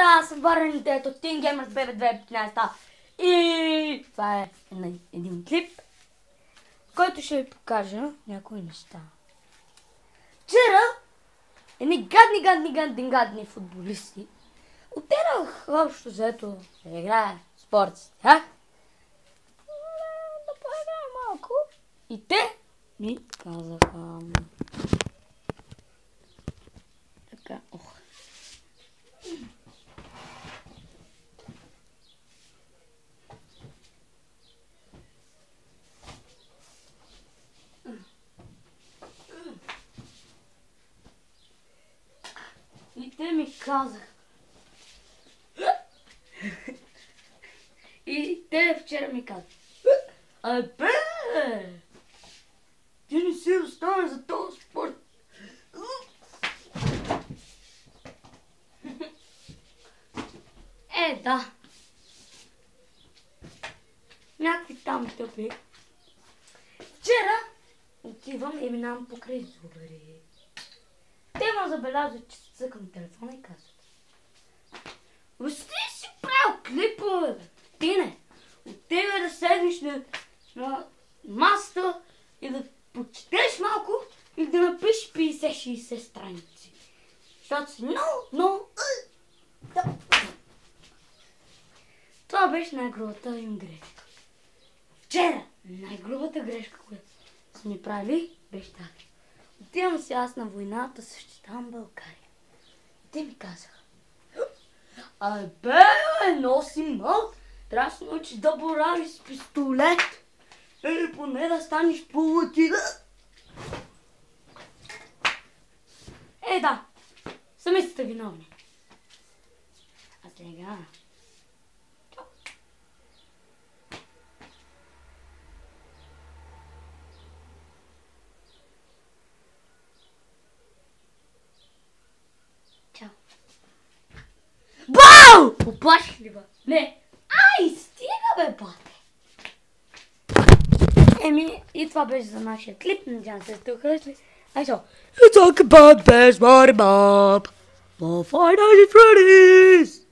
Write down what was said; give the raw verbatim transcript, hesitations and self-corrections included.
Вчера аз съм върнете от Teen Gamers B B две хиляди и петнадесета и това е един клип, в който ще ви покажа някои неща. Вчера едни гадни, гадни, гадни, гадни футболисти отидох общо взето да играе спорт с тях, да поиграя малко и те ми казаха така, ох. И те ми казаха. И те вчера ми казаха. Абе! Ти не си оставен за този спорт. Е, да. Някакви там тъпи. Вчера отивам и минавам покрай зубари. Те ме забелязват, че цъкам телефона и казват: "Въз ти си правил клипове, бе? Ти не. От тебе да седнеш на, на масата и да почетеш малко и да напишеш петдесет-шейсет страници. Защото си много, много... Да. Това беше най-грубата им грешка. Вчера най-грубата грешка, която са ми правили, беше така. Отивам си аз на войната, защитавам България. И те ми казаха: "Абе, бе, носи мъл, трябва да се научиш да боравиш с пистолет. Или поне да станеш полутина." Е, да, сами сте виновни. А сега... Чао. Бау! Поплаших ли, бе? Не. Ай, стига, бе, бате. Еми, и това беше за нашия клип. Надявам се, сте харесали. Ай, шо. You talk about best body bob. For Five Nights at Freddy's.